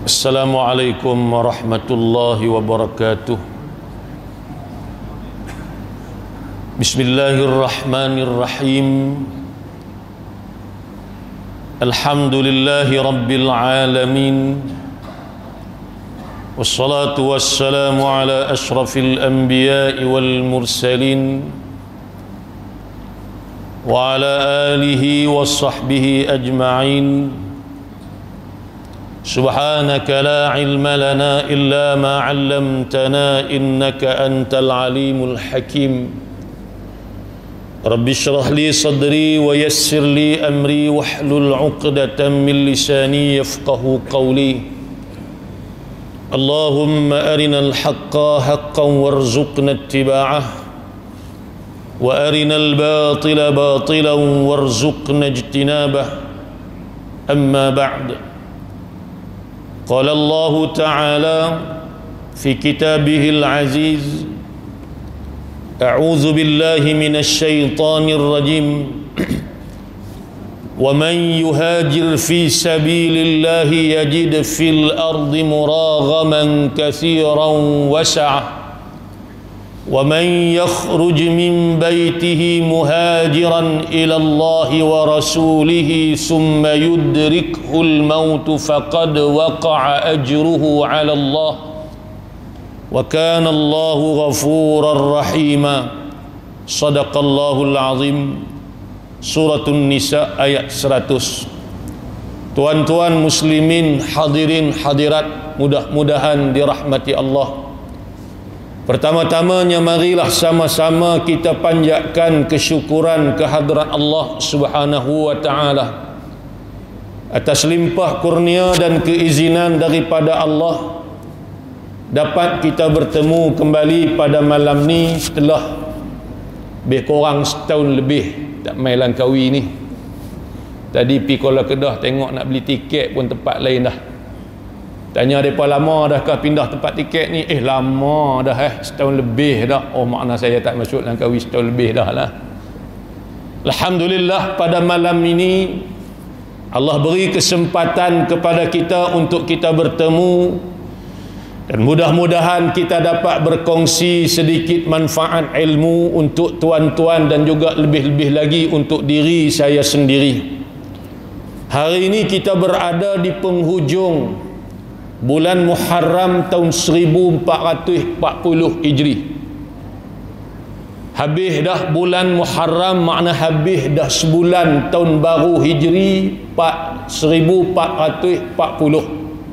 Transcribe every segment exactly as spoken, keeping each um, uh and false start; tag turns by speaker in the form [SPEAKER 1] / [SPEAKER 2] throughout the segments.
[SPEAKER 1] Assalamualaikum warahmatullahi wabarakatuh. Bismillahirrahmanirrahim. Alhamdulillahi rabbil alamin. Wassalatu wassalamu ala ashrafil anbiya'i wal mursalin wa ala alihi wa sahbihi ajma'in. Subhanaka la ilma lana illa ma 'allamtana innaka antal alimul hakim. Rabbi shrah li sadri wa yassir li amri wahlul 'uqdatam min lisani yafqahu qawli. Allahumma arinal haqqa haqqan warzuqna ittiba'ah wa arinal batila batilan warzuqna ijtinabah. Amma ba'd. قال الله تعالى في كتابه العزيز: أعوذ بالله من الشيطان الرجيم ومن يهاجر في سبيل الله يجد في الأرض مراغما كثيرا وسعة ومن يخرج من بيته مهاجرا إلى الله ورسوله ثم يدركه الموت فقد وقع أجره على الله وكان الله غفورا رحيما. صدق الله العظيم. Surah An-Nisa ayat seratus. Tuan-tuan muslimin, hadirin hadirat, mudah-mudahan dirahmati Allah. Pertama-tamanya marilah sama-sama kita panjatkan kesyukuran kehadrat Allah Subhanahu wa taala atas limpah kurnia dan keizinan daripada Allah dapat kita bertemu kembali pada malam ni setelah lebih kurang setahun lebih tak main Langkawi ni. Tadi pi Kuala Kedah tengok nak beli tiket pun tempat lain dah. Tanya mereka lama dah kah pindah tempat tiket ni? Eh lama dah eh, setahun lebih dah. Oh makna saya tak masuk Langkawi setahun lebih dah lah. Alhamdulillah pada malam ini Allah beri kesempatan kepada kita untuk kita bertemu, dan mudah-mudahan kita dapat berkongsi sedikit manfaat ilmu untuk tuan-tuan dan juga lebih-lebih lagi untuk diri saya sendiri. Hari ini kita berada di penghujung bulan Muharram tahun seribu empat ratus empat puluh Hijri. Habis dah bulan Muharram, makna habis dah sebulan tahun baru Hijri seribu empat ratus empat puluh.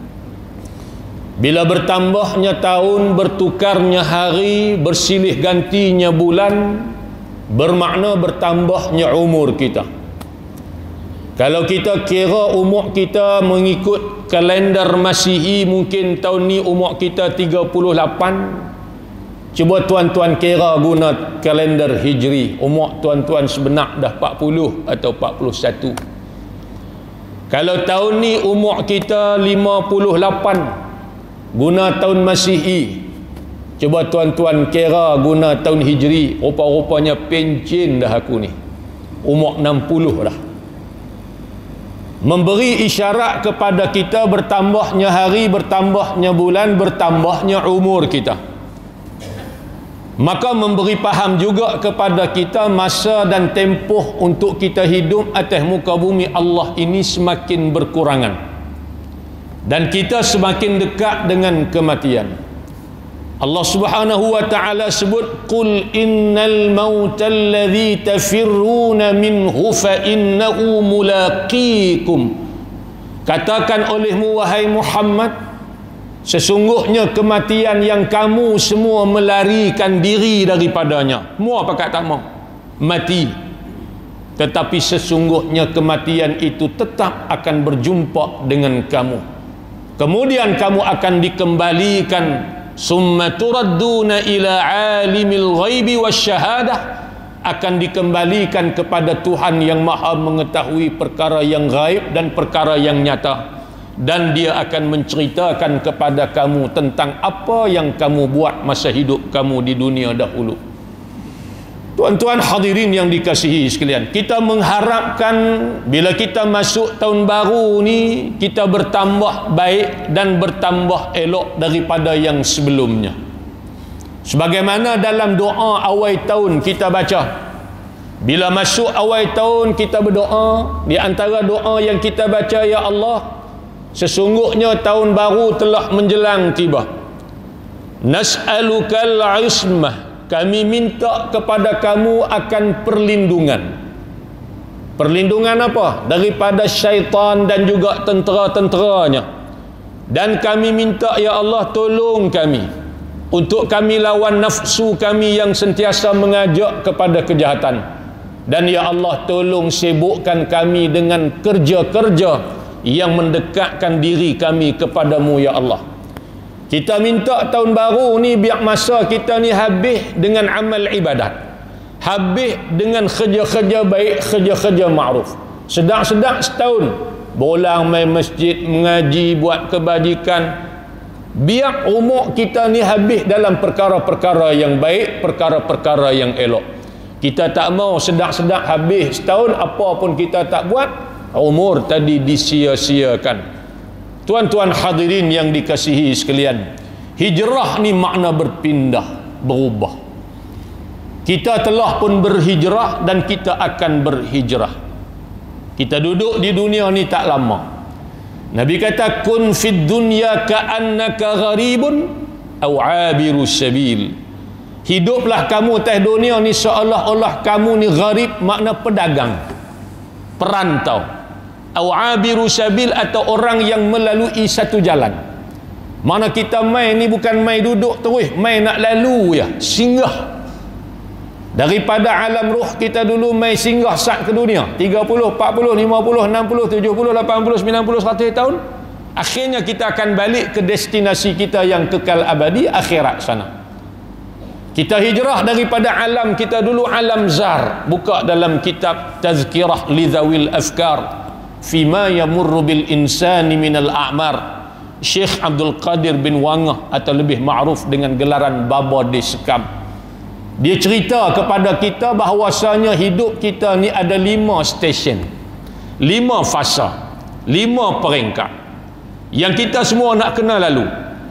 [SPEAKER 1] Bila bertambahnya tahun, bertukarnya hari, bersilih gantinya bulan, bermakna bertambahnya umur kita. Kalau kita kira umur kita mengikut kalender Masihi, mungkin tahun ni umur kita tiga puluh lapan. Cuba tuan-tuan kira guna kalender Hijri, umur tuan-tuan sebenar dah empat puluh atau empat puluh satu. Kalau tahun ni umur kita lima puluh lapan guna tahun Masihi, cuba tuan-tuan kira guna tahun Hijri, rupa-rupanya pencin dah aku ni, umur enam puluh dah. Memberi isyarat kepada kita bertambahnya hari, bertambahnya bulan, bertambahnya umur kita. Maka memberi faham juga kepada kita masa dan tempoh untuk kita hidup atas muka bumi Allah ini semakin berkurangan, dan kita semakin dekat dengan kematian. Allah Subhanahu wa ta'ala sebut, qul innal mautal ladzi tafirruna minhu fa innahu mulaqikum. Katakan olehmu wahai Muhammad, sesungguhnya kematian yang kamu semua melarikan diri daripadanya. Mau pakat tak mau mati, tetapi sesungguhnya kematian itu tetap akan berjumpa dengan kamu. Kemudian kamu akan dikembalikan, summa turadduna ila alimil ghaibi wasyahadah, akan dikembalikan kepada Tuhan yang maha mengetahui perkara yang gaib dan perkara yang nyata, dan dia akan menceritakan kepada kamu tentang apa yang kamu buat masa hidup kamu di dunia dahulu. Tuan-tuan hadirin yang dikasihi sekalian, kita mengharapkan bila kita masuk tahun baru ni, kita bertambah baik dan bertambah elok daripada yang sebelumnya. Sebagaimana dalam doa awal tahun kita baca, bila masuk awal tahun kita berdoa, di antara doa yang kita baca, ya Allah, sesungguhnya tahun baru telah menjelang tiba. Nas'alukal ismah, kami minta kepada kamu akan perlindungan. Perlindungan apa? Daripada syaitan dan juga tentera-tenteranya. Dan kami minta, ya Allah, tolong kami untuk kami lawan nafsu kami yang sentiasa mengajak kepada kejahatan. Dan ya Allah, tolong sibukkan kami dengan kerja-kerja yang mendekatkan diri kami kepadamu, ya Allah. Kita minta tahun baru ni biar masa kita ni habis dengan amal ibadat, habis dengan kerja-kerja baik, kerja-kerja ma'ruf. Sedang-sedang setahun bolang main masjid, mengaji, buat kebajikan. Biar umur kita ni habis dalam perkara-perkara yang baik, perkara-perkara yang elok. Kita tak mau sedang-sedang habis setahun apa pun kita tak buat, umur tadi disia-siakan. Tuan-tuan hadirin yang dikasihi sekalian, hijrah ni makna berpindah, berubah. Kita telah pun berhijrah dan kita akan berhijrah. Kita duduk di dunia ni tak lama. Nabi kata, kun fid dunya ka'annaka gharibun aw 'abiru sabil. Hiduplah kamu atas dunia ni seolah-olah kamu ni gharib, makna pedagang, perantau. Awabiru sabil, atau orang yang melalui satu jalan. Mana kita mai ni bukan mai duduk terus, mai nak lalu ya, singgah. Daripada alam ruh kita dulu mai singgah sat ke dunia, tiga puluh, empat puluh, lima puluh, enam puluh, tujuh puluh, lapan puluh, sembilan puluh, seratus tahun. Akhirnya kita akan balik ke destinasi kita yang kekal abadi, akhirat sana. Kita hijrah daripada alam kita dulu, alam zar. Buka dalam kitab Tazkirah Lidzawil Afkar Fima yamurru bil insani minal a'mar, Syekh Abdul Qadir bin Wangah, atau lebih ma'ruf dengan gelaran Baba de Sekam. Dia cerita kepada kita bahawasanya hidup kita ni ada lima stesen, lima fasa, lima peringkat yang kita semua nak kena lalu.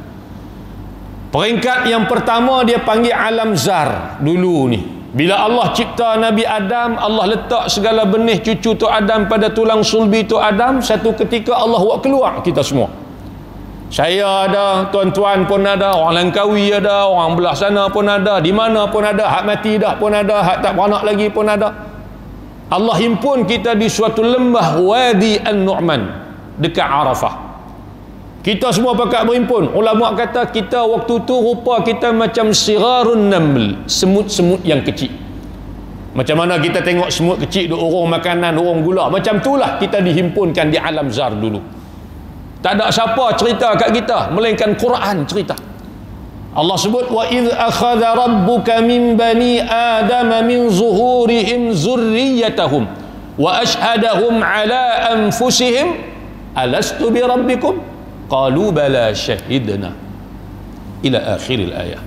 [SPEAKER 1] Peringkat yang pertama dia panggil alam zar dulu ni. Bila Allah cipta Nabi Adam, Allah letak segala benih cucu tu Adam pada tulang sulbi tu Adam. Satu ketika Allah buat keluar kita semua. Saya ada, tuan-tuan pun ada, orang Langkawi ada, orang belah sana pun ada, di mana pun ada, hak mati dah pun ada, hak tak beranak lagi pun ada. Allah himpun kita di suatu lembah Wadi An-Nu'man dekat Arafah. Kita semua pakat berhimpun. Ulama kata kita waktu tu rupa kita macam sirarun naml, semut-semut yang kecil. Macam mana kita tengok semut kecil duk urung makanan, urung gula, macam itulah kita dihimpunkan di alam zar dulu. Tak ada siapa cerita kat kita melainkan Quran cerita. Allah sebut, wa idh akhadha rabbuka min bani adama min zuhurihim zurriyatahum wa ashhadahum ala anfusihim alastu bi rabbikum qalu bala syahidna ila akhiril ayat.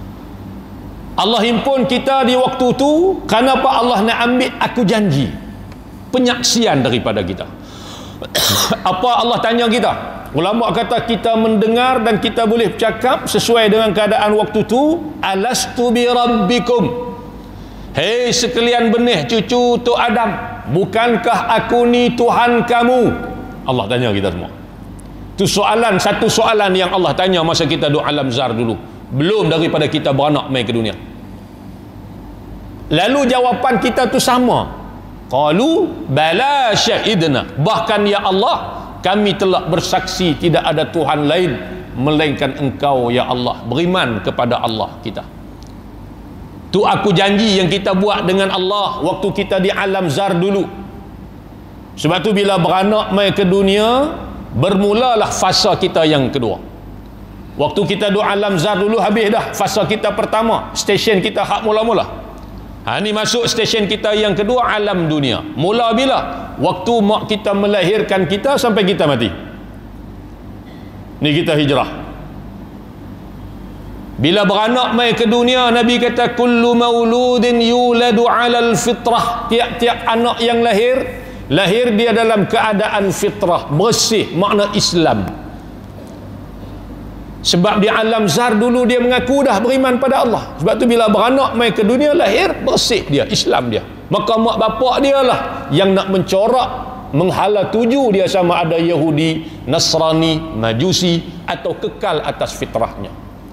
[SPEAKER 1] Allah himpun kita di waktu tu. Kenapa Allah nak ambil aku janji, penyaksian daripada kita. Apa Allah tanya kita? Ulama kata kita mendengar dan kita boleh bercakap sesuai dengan keadaan waktu tu. Alastu bi rabbikum, hei sekalian benih cucu tu Adam, bukankah aku ni Tuhan kamu? Allah tanya kita semua. Itu soalan, satu soalan yang Allah tanya masa kita duduk alam zar dulu, belum daripada kita beranak mai ke dunia. Lalu jawapan kita tu sama, qalu bala syahidna, bahkan ya Allah kami telah bersaksi tidak ada Tuhan lain melainkan Engkau ya Allah, beriman kepada Allah kita. Tu aku janji yang kita buat dengan Allah waktu kita di alam zar dulu. Sebab tu bila beranak mai ke dunia, bermulalah fasa kita yang kedua. Waktu kita duduk alam zar dulu habis dah fasa kita pertama, stesen kita hak mula-mula. Ha ni masuk stesen kita yang kedua, alam dunia. Mula bila? Waktu mak kita melahirkan kita sampai kita mati. Ni kita hijrah. Bila beranak mai ke dunia, Nabi kata kullu mauludin yuladu alal fitrah. Tiap-tiap anak yang lahir, lahir dia dalam keadaan fitrah, bersih, makna Islam. Sebab di alam zar dulu dia mengaku dah beriman pada Allah. Sebab tu bila beranak mai ke dunia, lahir bersih dia, Islam dia. Maka mak bapak dia lah yang nak mencorak, menghala tuju dia sama ada Yahudi, Nasrani, Majusi atau kekal atas fitrahnya.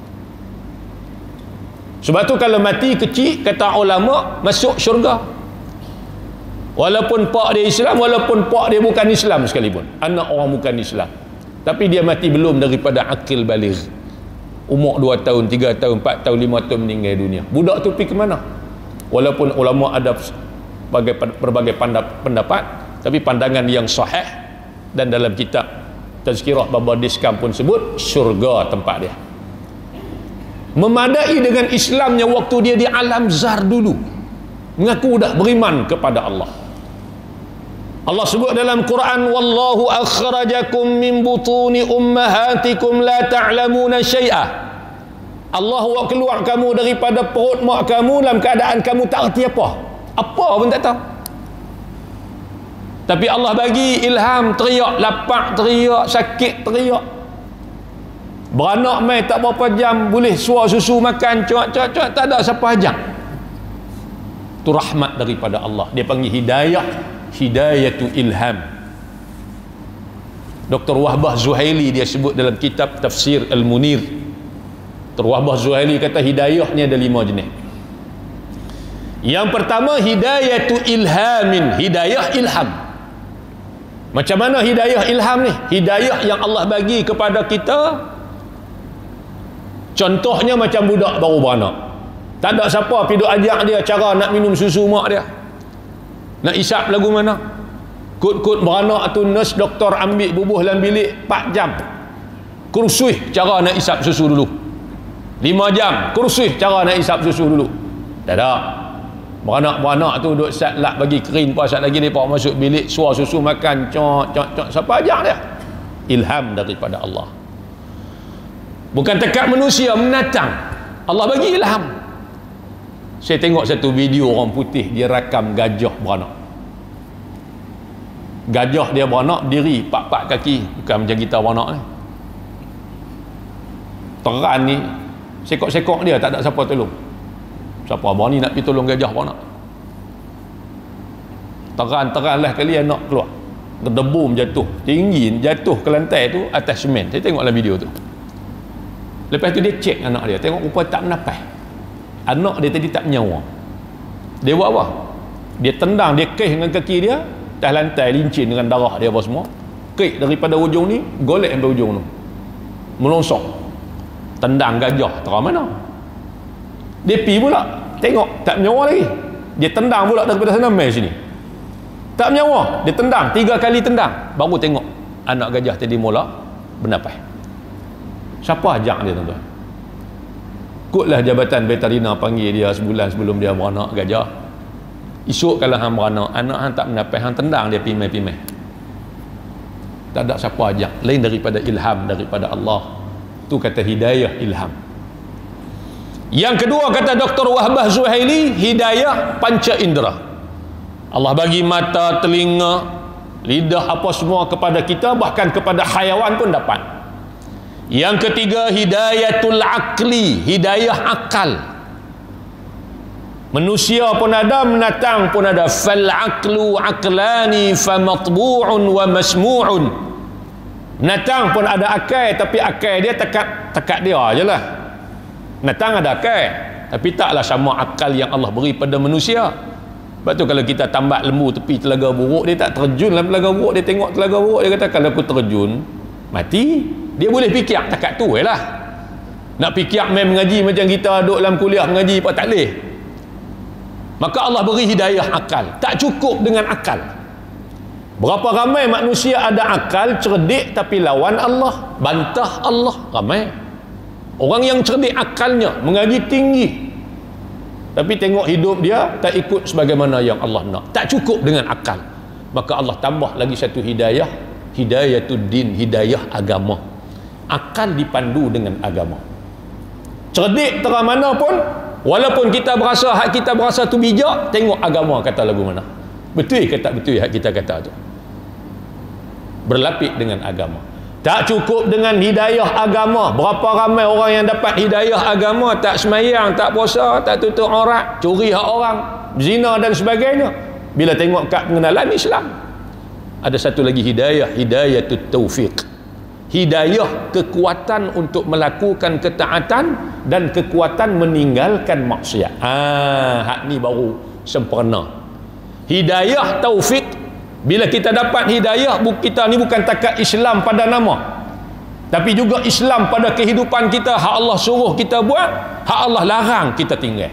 [SPEAKER 1] Sebab tu kalau mati kecil, kata ulama, masuk syurga. Walaupun pak dia Islam, walaupun pak dia bukan Islam sekalipun, anak orang bukan Islam, tapi dia mati belum daripada akil baligh. Umur dua tahun, tiga tahun, empat tahun, lima tahun meninggal dunia. Budak tu pergi ke mana? Walaupun ulama ada berbagai, berbagai pendapat, tapi pandangan yang sahih dan dalam kitab Tazkirah Baba Diskam pun sebut syurga tempat dia. Memadai dengan Islamnya waktu dia di alam zar dulu, mengaku dah beriman kepada Allah. Allah sebut dalam Quran, wallahu akhrajakum min butuni ummahatikum la ta'lamuna syai'ah. Allah buat keluar kamu daripada perut mak kamu dalam keadaan kamu tak erti apa, apa pun tak tahu. Tapi Allah bagi ilham, teriak lapak, teriak sakit, teriak. Beranak mai tak berapa jam boleh suar susu makan, cuak-cuak-cuak, tak ada siapa ajak. Itu rahmat daripada Allah. Dia panggil hidayah, hidayatu ilham. Doktor Wahbah Zuhaili dia sebut dalam kitab Tafsir Al-Munir. Doktor Wahbah Zuhaili kata hidayah ni ada lima jenis. Yang pertama hidayatu ilhamin, hidayah ilham. Macam mana hidayah ilham ni? Hidayah yang Allah bagi kepada kita. Contohnya macam budak baru beranak, tak ada siapa pergi duk ajak dia cara nak minum susu mak dia, nak isap lagu mana. Kut-kut beranak tu nurse doktor ambil bubuh dalam bilik empat jam, kursus cara nak isap susu dulu. Lima jam kursus cara nak isap susu dulu. Tak ada. Beranak-beranak tu duk sat lap bagi kering pas sat lagi depa masuk bilik suar susu makan, cok cok cok. Siapa ajak dia? Ilham daripada Allah. Bukan tekad manusia menatang, Allah bagi ilham. Saya tengok satu video orang putih, dia rakam gajah beranak. Gajah dia beranak diri pak-pak kaki, bukan macam kita beranak ni. Teran ni sekok-sekok dia tak ada siapa tolong. Siapa berani nak pergi tolong gajah beranak? Teran-teran lah kali anak keluar, gedebum jatuh tinggi, jatuh ke lantai tu atas semen. Saya tengok dalam video tu. Lepas tu dia cek anak dia, tengok rupa tak menapas. Anak dia tadi tak menyawa. Dia buat apa? Dia tendang, dia keh dengan kaki dia atas lantai, lincin dengan darah dia apa semua. Kek daripada ujung ni, golek sampai ujung tu, melongsong. Tendang gajah terang mana? Dia pi pula, tengok tak menyawa lagi. Dia tendang pula daripada sana mai sini, tak menyawa. Dia tendang, tiga kali tendang, baru tengok anak gajah tadi mula bernapas. Siapa ajak dia tuan-tuan? Kutlah jabatan veterina panggil dia sebulan sebelum dia beranak gajah. Esok kalau hang beranak, anak hang tak menapas, hang tendang dia pimai-pimai. Tak ada siapa ajak lain daripada ilham daripada Allah. Tu kata hidayah ilham. Yang kedua kata Doktor Wahbah Zuhaili, hidayah panca indera. Allah bagi mata, telinga, lidah apa semua kepada kita, bahkan kepada haiwan pun dapat. Yang ketiga hidayatul akli, hidayah akal. Manusia pun ada, menatang pun ada. Fal aqlu aqlani fa matbu'un wa masmu'un. Menatang pun ada akal, tapi akal dia tekat tekat dia ajalah. Menatang ada akal, tapi taklah sama akal yang Allah beri pada manusia. Sebab tu kalau kita tambat lembu tepi telaga buruk, dia tak terjun dalam telaga buruk, dia tengok telaga buruk, dia kata kalau aku terjun mati. Dia boleh fikir takat tu je lah. Nak fikir main mengaji macam kita duduk dalam kuliah mengaji apa tak boleh. Maka Allah beri hidayah akal. Tak cukup dengan akal. Berapa ramai manusia ada akal, cerdik, tapi lawan Allah, bantah Allah. Ramai orang yang cerdik akalnya, mengaji tinggi, tapi tengok hidup dia tak ikut sebagaimana yang Allah nak. Tak cukup dengan akal. Maka Allah tambah lagi satu hidayah, hidayatud din, hidayah agama. Akal dipandu dengan agama. cerdik terang mana pun, walaupun kita berasa hak kita berasa tu bijak, tengok agama kata lagu mana. Betul ke tak betul hak kita kata tu? Berlapik dengan agama. Tak cukup dengan hidayah agama. Berapa ramai orang yang dapat hidayah agama, tak semayang, tak puasa, tak tutup aurat, curi hak orang, zina dan sebagainya. Bila tengok kat pengenalan Islam, ada satu lagi hidayah, hidayatut taufiq. Hidayah kekuatan untuk melakukan ketaatan dan kekuatan meninggalkan maksiat. Ah, hak ni baru sempurna. Hidayah taufik. Bila kita dapat hidayah, kita ni bukan takat Islam pada nama, tapi juga Islam pada kehidupan kita. Hak Allah suruh kita buat, hak Allah larang kita tinggal.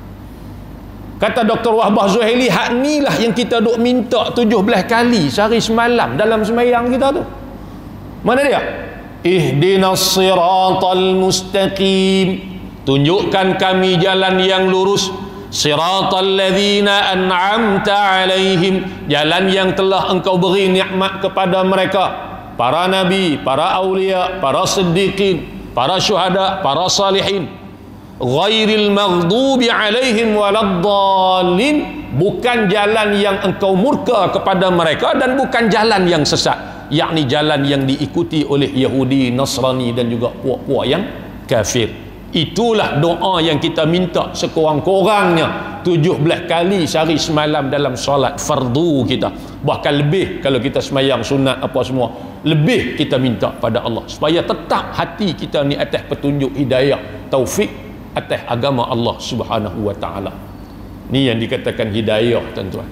[SPEAKER 1] Kata Doktor Wahbah Zuhaili, hak ni lah yang kita duk minta tujuh belas kali sehari semalam dalam sembahyang kita tu. Mana dia? Ihdinas siratal mustaqim, tunjukkan kami jalan yang lurus. Siratal ladzina an'amta alaihim, jalan yang telah engkau beri nikmat kepada mereka, para nabi, para aulia, para siddiqin, para syuhada, para salihin. Ghairil maghdubi alaihim waladdallin, bukan jalan yang engkau murka kepada mereka dan bukan jalan yang sesat, yakni jalan yang diikuti oleh Yahudi, Nasrani dan juga puak-puak yang kafir. Itulah doa yang kita minta sekurang-kurangnya tujuh belas kali sehari semalam dalam solat fardu kita. Bahkan lebih kalau kita semayang sunat apa semua, lebih kita minta pada Allah supaya tetap hati kita ni atas petunjuk hidayah taufik atas agama Allah Subhanahu wa taala. Ni yang dikatakan hidayah, tuan-tuan.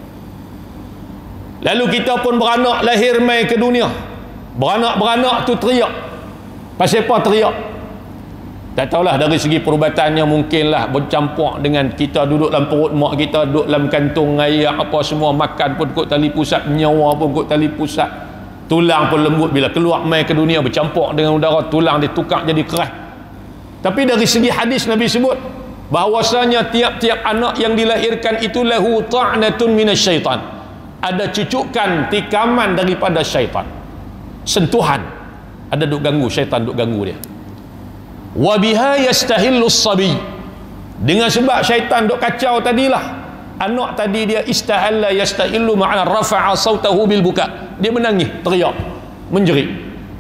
[SPEAKER 1] Lalu kita pun beranak lahir mai ke dunia. Beranak-beranak tu teriak. Pasal apa teriak? Tak tahulah, dari segi perubatannya mungkinlah bercampur dengan kita duduk dalam perut mak kita, duduk dalam kantung air apa semua, makan pun kot tali pusat, nyawa pun kot tali pusat, tulang pun lembut. Bila keluar mai ke dunia bercampur dengan udara, tulang dia tukar jadi keras. Tapi dari segi hadis Nabi sebut bahawasanya tiap-tiap anak yang dilahirkan itu lahu ta'natun minasyaitan, ada cucukan tikaman daripada syaitan, sentuhan, ada duk ganggu, syaitan duk ganggu dia. Wa biha yastahillu as-sabi, dengan sebab syaitan duk kacau tadilah, anak tadi dia istahalla yastahillu ma'ana rafa'a sautahu bil buka, dia menangis, teriak, menjerit.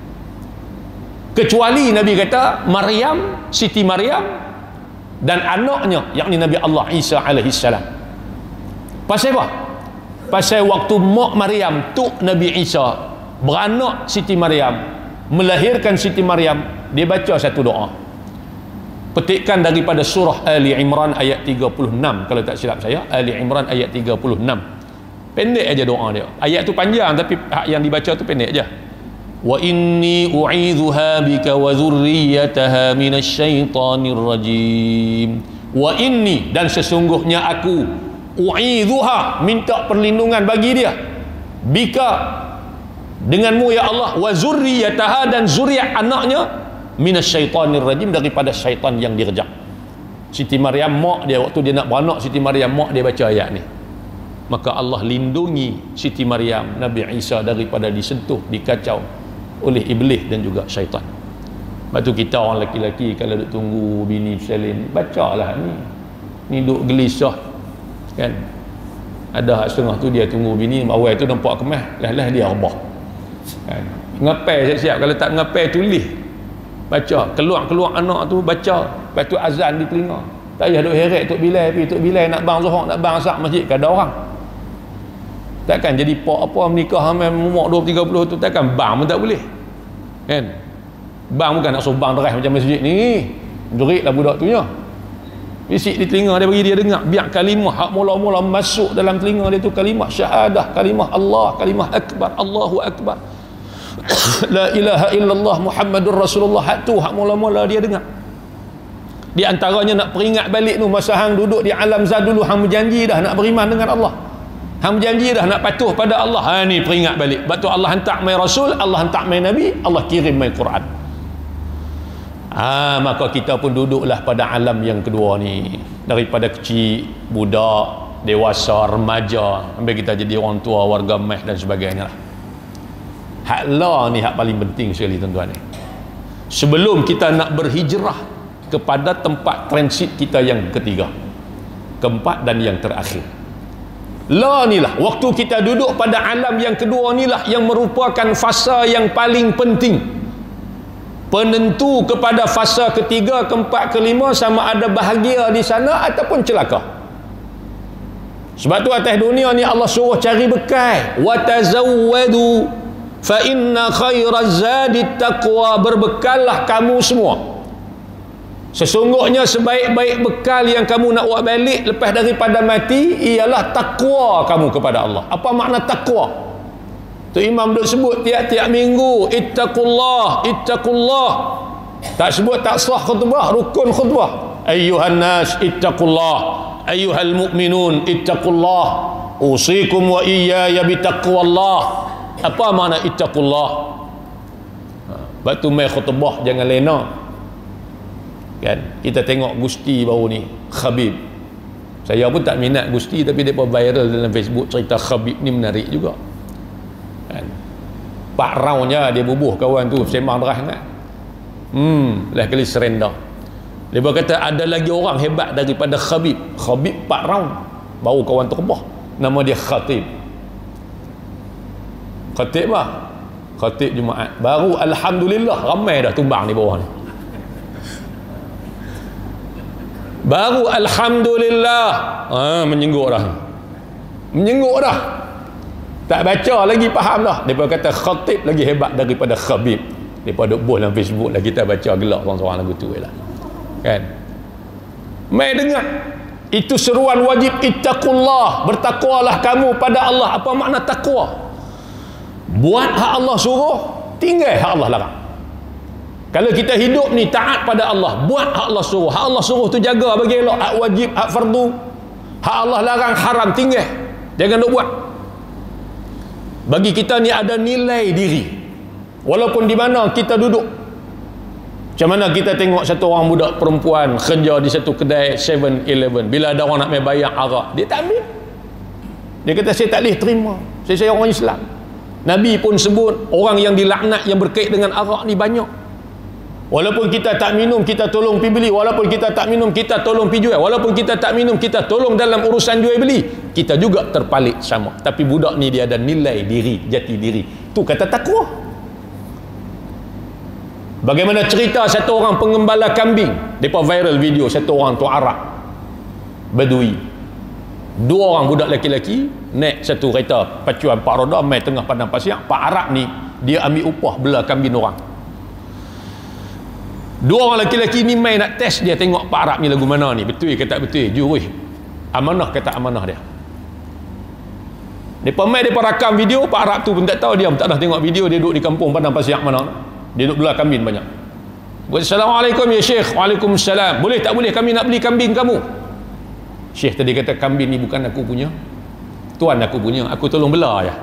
[SPEAKER 1] Kecuali Nabi kata Maryam, Siti Maryam dan anaknya, yakni Nabi Allah Isa alaihi salam. Pasal apa? Pasal waktu mak Maryam tok Nabi Isa beranak Siti Maryam, melahirkan Siti Maryam, dia baca satu doa. Petikkan daripada surah Ali Imran ayat tiga puluh enam kalau tak silap saya, Ali Imran ayat tiga puluh enam. Pendek aja doa dia. Ayat tu panjang tapi hak yang dibaca tu pendek aja. Wa inni u'idzuha bika wa dzurriyyataha minasyaitonir rajim. Wa inni, dan sesungguhnya aku, u'idzuha, minta perlindungan bagi dia, bika, denganmu ya Allah, wa dzurriyyataha, dan zuriat anaknya, minasyaitonir rajim, daripada syaitan yang direjam. Siti Maryam mak dia, waktu dia nak beranak Siti Maryam mak dia baca ayat ni, maka Allah lindungi Siti Maryam, Nabi Isa, daripada disentuh, dikacau oleh iblis dan juga syaitan. Lepas tu kita orang lelaki-lelaki kalau duk tunggu bini bersalin, bacalah ni, ni duk gelisah kan. Ada setengah tu dia tunggu bini, awal tu nampak kemas, lah-lah dia rebah kan. Ngapai siap-siap, kalau tak ngapai tulis, baca, keluar-keluar anak tu baca, lepas tu azan di telinga. Tak payah duk heret Tok Bilal, pergi Tok Bilal nak bang Zuhur, nak bang Asar masjid, kan ada orang. Takkan jadi pak apa menikah sama umur dua puluh tiga puluh tu, takkan bang pun tak boleh kan. Bang bukan nak suruh bang deras macam masjid ni, jeritlah budak tu nya, bisik di telinga dia, bagi dia dengar, biar kalimah hak mula-mula masuk dalam telinga dia tu kalimah syahadah, kalimah Allah, kalimah akbar, Allahu akbar, la ilaha illallah Muhammadur Rasulullah. Hak tu hak mula-mula dia dengar. Di antaranya nak peringat balik tu masa hang duduk di alam zat dulu, hang berjanji dah nak beriman dengan Allah, hang berjanji dah nak patuh pada Allah. Ha ni peringat balik. Sebab tu Allah hantar mai Rasul, Allah hantar mai Nabi, Allah kirim mai Quran. Ah, maka kita pun duduklah pada alam yang kedua ni, daripada kecil, budak, dewasa, remaja, sampai kita jadi orang tua, warga meh dan sebagainya lah. Hak la ni hak paling penting sekali tuan-tuan ni. Sebelum kita nak berhijrah kepada tempat transit kita yang ketiga, keempat dan yang terakhir. La ni lah, waktu kita duduk pada alam yang kedua ni lah yang merupakan fasa yang paling penting, penentu kepada fasa ketiga, keempat, kelima, sama ada bahagia di sana ataupun celaka. Sebab tu atas dunia ni Allah suruh cari bekal, wa tazawwadu fa inna khairaz zadi taqwa, berbekallah kamu semua. Sesungguhnya sebaik-baik bekal yang kamu nak bawa balik lepas daripada mati ialah takwa kamu kepada Allah. Apa makna takwa? Tu Imam duk sebut tiap-tiap minggu, ittaqullah, ittaqullah. Tak sebut tak sah khutbah, rukun khutbah. Ayyuhan nas ittaqullah, ayyuhal mu'minun ittaqullah, usikum wa iyaya bitaqwallah. Apa makna ittaqullah? Sebab tu mai khutbah jangan lena. Kan kita tengok Gusti baru ni, Khabib. Saya pun tak minat Gusti, tapi depa viral dalam Facebook cerita Khabib ni menarik juga. Kan empat round je dia bubuh kawan tu, sembang derah sangat. Hmm, lah kali surrender. Dia kata ada lagi orang hebat daripada Khabib. Khabib empat round baru kawan tu kebah. Nama dia Khatib. Khatib bah. Khatib Jumaat. Baru alhamdulillah ramai dah tumbang di bawah ni. Baru alhamdulillah, ha, menyengguk dah. Menyengguk dah. Tak baca lagi faham dah. Depa kata Khatib lagi hebat daripada Khabib. Depa duk post dalam Facebook lah, kita baca gelak seorang-seorang lagu tu lah. Kan? Mai dengar. Itu seruan wajib, ittaqullah, bertakwalah kamu pada Allah. Apa makna takwa? Buat hak Allah suruh, tinggal hak Allah larang. Kalau kita hidup ni taat pada Allah, buat hak Allah suruh, hak Allah suruh tu jaga bagi elok, hak wajib, hak fardu. Hak Allah larang haram, tinggal. Jangan duk buat. Bagi kita ni ada nilai diri. Walaupun di mana kita duduk. Macam mana kita tengok satu orang budak perempuan kerja di satu kedai seven eleven, bila ada orang nak main bayar arak, dia tak ambil. Dia kata saya tak boleh terima. Saya saya orang Islam. Nabi pun sebut orang yang dilaknat yang berkait dengan arak ni banyak. Walaupun kita tak minum, kita tolong pi beli. Walaupun kita tak minum, kita tolong pi jual. Walaupun kita tak minum, kita tolong dalam urusan jual beli. Kita juga terpalit sama. Tapi budak ni dia ada nilai diri, jati diri. Tu kata takwa. Bagaimana cerita satu orang pengembala kambing. Depa viral video satu orang tu Arab Badui. Dua orang budak lelaki-lelaki naik satu kereta pacuan empat roda mai tengah padang pasir. Pak Arab ni dia ambil upah belah kambing orang. Dua orang lelaki-lelaki ni main nak test dia, tengok Pak Arab ni lagu mana ni, betul ke tak betul. Jurus amanah kata amanah dia. Depa main, depa rakam video. Pak Arab tu pun tak tahu, dia pun tak dah tengok video. Dia duduk di kampung padang pasir mana, dia duduk belah kambing banyak. Assalamualaikum ya Syekh. Waalaikumsalam. Boleh tak boleh kami nak beli kambing kamu? Syekh tadi kata kambing ni bukan aku punya, tuan aku punya, aku tolong belah je.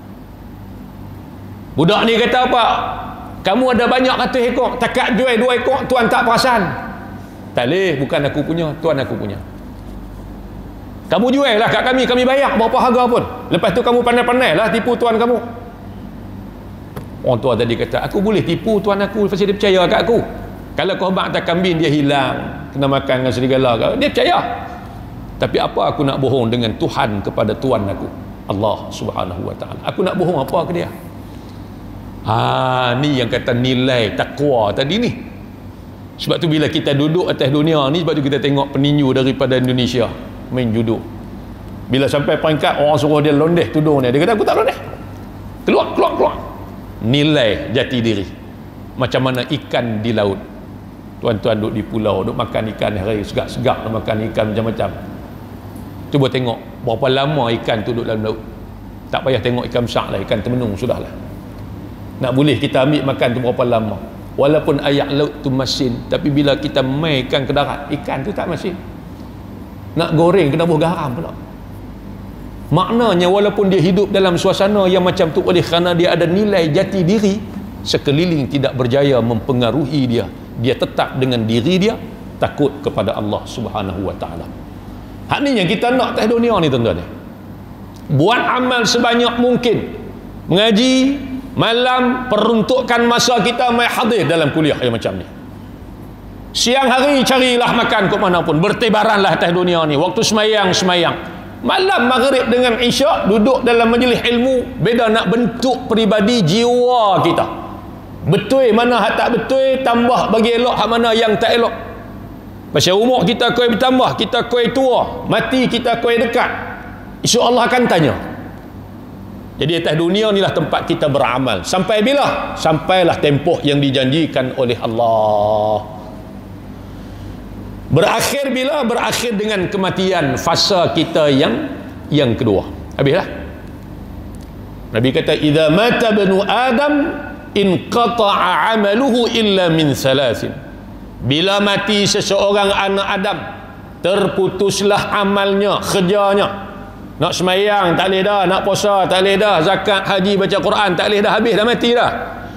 [SPEAKER 1] Budak ni kata apa? Kamu ada banyak ratus ekor, takat jual dua ekor, tuan tak perasan. Tak boleh, bukan aku punya, tuan aku punya. Kamu jual lah kat kami, kami bayar berapa harga pun. Lepas tu kamu pandai-pandai lah tipu tuan kamu. Orang tua tadi kata, aku boleh tipu tuan aku pasal dia percaya kat aku. Kalau kau bak atas kambing dia hilang, kena makan dengan serigala, dia percaya. Tapi apa aku nak bohong dengan Tuhan kepada tuan aku, Allah Subhanahu wa taala? Aku nak bohong apa ke dia? Ha, ni yang kata nilai takwa tadi ni. Sebab tu bila kita duduk atas dunia ni, sebab tu kita tengok peninju daripada Indonesia main juduk. Bila sampai peringkat orang suruh dia londeh tudung dia, dia kata aku tak londeh. Keluar, keluar, keluar. Nilai jati diri. Macam mana ikan di laut. Tuan-tuan duduk di pulau, duduk makan ikan hari segak-segak, duduk makan ikan macam-macam. Cuba tengok berapa lama ikan tu duduk dalam laut. Tak payah tengok ikan besar lah, ikan termenung sudahlah. Nak boleh kita ambil makan tu berapa lama. Walaupun air laut tu masin, tapi bila kita mai ikan ke darat, ikan tu tak masin. Nak goreng kena buah garam pula. Maknanya walaupun dia hidup dalam suasana yang macam tu, oleh kerana dia ada nilai jati diri, sekeliling tidak berjaya mempengaruhi dia. Dia tetap dengan diri dia, takut kepada Allah Subhanahu wa taala. Hak ni yang kita nak atas dunia ni tuan-tuan. Buat amal sebanyak mungkin. Mengaji malam, peruntukkan masa kita mai hadir dalam kuliah yang macam ni. Siang hari carilah makan ke mana pun, bertebaranlah atas dunia ni. Waktu semayang, semayang. Malam maghrib dengan isyak duduk dalam majlis ilmu. Beda nak bentuk peribadi jiwa kita. Betul mana hak tak betul, tambah bagi elok hak mana yang tak elok. Pasal umur kita koi bertambah, kita koi tua, mati kita koi dekat. InsyaAllah akan tanya. Jadi atas dunia inilah tempat kita beramal. Sampai bila? Sampailah tempoh yang dijanjikan oleh Allah. Berakhir bila? Berakhir dengan kematian, fasa kita yang yang kedua. Habislah. Nabi kata, "Idza mata banu Adam inqata'a 'amaluhu illa min salasin." Bila mati seseorang anak Adam, terputuslah amalnya, kerjanya. Nak semayang tak boleh dah, nak puasa tak boleh dah, zakat, haji, baca Quran tak boleh dah, habis dah, mati dah.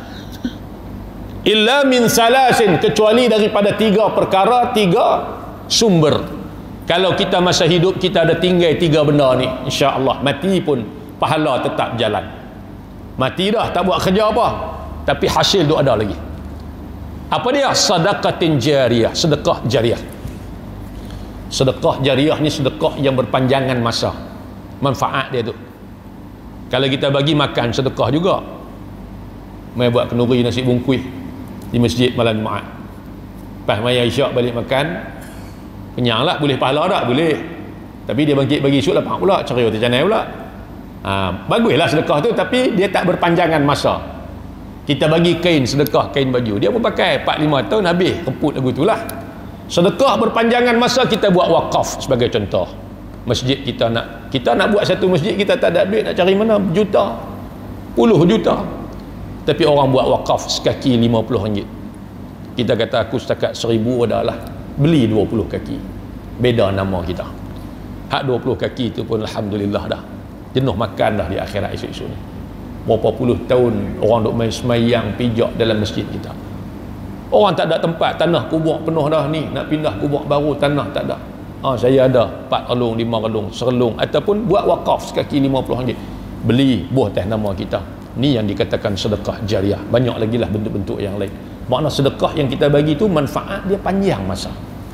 [SPEAKER 1] Illa min salasin, kecuali daripada tiga perkara, tiga sumber. Kalau kita masa hidup kita ada tinggal tiga benda ni, insya-Allah mati pun pahala tetap jalan. Mati dah tak buat kerja apa, tapi hasil tu ada lagi. Apa dia? Sedekatin jariyah, sedekah jariyah. Sedekah jariyah ni sedekah yang berpanjangan masa. Manfaat dia tu. Kalau kita bagi makan, sedekah juga. Mai buat kenduri nasi bungkus di masjid malam Jumaat. Lepas maya isyak balik makan, kenyang lah, boleh pahala tak? Boleh. Tapi dia bangkit bagi esok lapang pula, ceria tercanai pula. Ha, baguslah sedekah tu, tapi dia tak berpanjangan masa. Kita bagi kain sedekah, kain baju, dia pun pakai empat lima tahun habis, keput lagu tu lah. Sedekah berpanjangan masa, kita buat wakaf sebagai contoh. Masjid kita nak, kita nak buat satu masjid, kita tak ada duit, nak cari mana? Juta, puluh juta. Tapi orang buat wakaf sekaki lima puluh ringgit. Kita kata aku setakat seribu dah lah, beli dua puluh kaki. Beda nama kita. Hak dua puluh kaki tu pun alhamdulillah dah. Jenuh makan dah di akhirat esok-esok ni. Berapa puluh tahun orang duk main semayang pijak dalam masjid kita. Orang tak ada tempat, tanah kubur penuh dah ni, nak pindah kubur baru tanah tak ada. Ah, saya ada empat relung, lima relung, serelung, ataupun buat wakaf sekaki lima puluh ringgit. Beli buah teh nama kita. Ni yang dikatakan sedekah jariah. Banyak lagi lah bentuk-bentuk yang lain. Makna sedekah yang kita bagi tu manfaat dia panjang masa.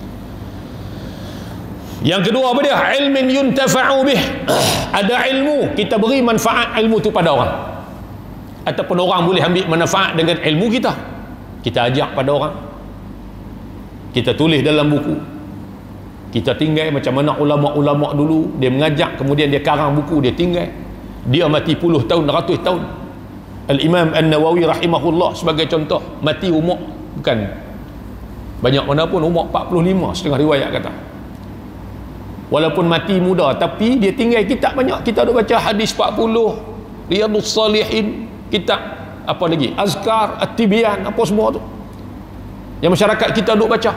[SPEAKER 1] Yang kedua apa dia? Ilmin yuntafa'u bih. Ada ilmu, kita beri manfaat ilmu tu pada orang. Ataupun orang boleh ambil manfaat dengan ilmu kita. Kita ajak pada orang. Kita tulis dalam buku. Kita tinggal macam mana ulama-ulama dulu, dia mengajak, kemudian dia karang buku, dia tinggal. Dia mati puluh tahun, ratus tahun. Al-Imam An-Nawawi rahimahullah sebagai contoh, mati umur bukan banyak mana pun, umur empat puluh lima setengah riwayat kata. Walaupun mati muda, tapi dia tinggal kitab banyak. Kita duk baca hadis empat puluh, Riyadhus Salihin, kitab apa lagi, Azkar, At-Tibyan, apa semua tu yang masyarakat kita duk baca.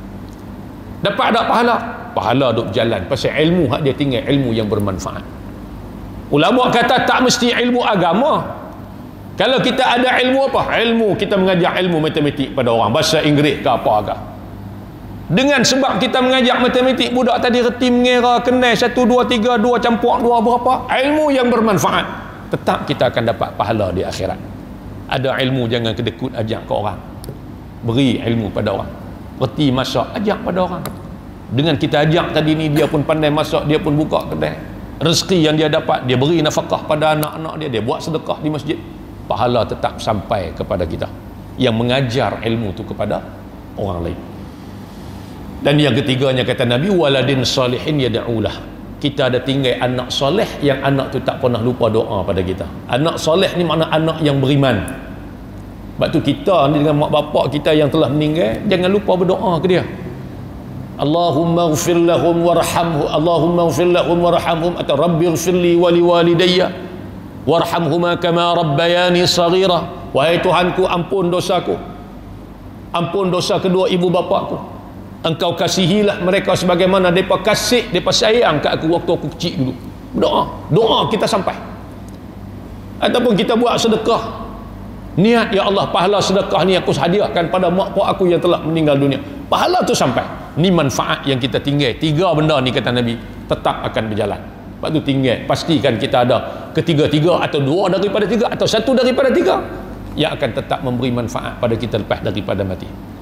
[SPEAKER 1] Dapat tak pahala? Pahala duk berjalan pasal ilmu hak dia tinggal, ilmu yang bermanfaat. Ulama kata tak mesti ilmu agama. Kalau kita ada ilmu apa? Ilmu kita mengajar ilmu matematik pada orang, bahasa Inggeris ke apa ke. Dengan sebab kita mengajar matematik, budak tadi reti mengira, kenal satu, dua, tiga, dua campur dua berapa, ilmu yang bermanfaat, tetap kita akan dapat pahala di akhirat. Ada ilmu jangan kedekut, ajak ke orang. Beri ilmu pada orang. Reti masak, ajak pada orang. Dengan kita ajak tadi ni, dia pun pandai masak, dia pun buka kedai. Rezeki yang dia dapat, dia beri nafkah pada anak-anak dia, dia buat sedekah di masjid. Pahala tetap sampai kepada kita yang mengajar ilmu tu kepada orang lain. Dan yang ketiganya kata Nabi, waladin salihin yad'ulah. Kita ada tinggal anak soleh yang anak tu tak pernah lupa doa pada kita. Anak soleh ni makna anak yang beriman. Sebab tu kita ni dengan mak bapak kita yang telah meninggal, jangan lupa berdoa ke dia. Allahumma ighfir lahum warhamhum, Allahumma ighfir lahum warhamhum, atau rabbi ighfirli wa liwalidayya warhamhuma kama rabbayani saghira. Wahai Tuhanku, ampun dosaku, ampun dosa kedua ibu bapakku. Engkau kasihilah mereka sebagaimana mereka kasih, mereka sayang kat aku waktu aku kecil dulu. Berdoa, doa kita sampai. Ataupun kita buat sedekah, niat, ya Allah, pahala sedekah ni aku hadiahkan pada mak pak aku yang telah meninggal dunia. Pahala tu sampai. Ni manfaat yang kita tinggal. Tiga benda ni kata Nabi tetap akan berjalan. Sebab tu tinggal, pastikan kita ada ketiga-tiga, atau dua daripada tiga, atau satu daripada tiga yang akan tetap memberi manfaat pada kita lepas daripada mati.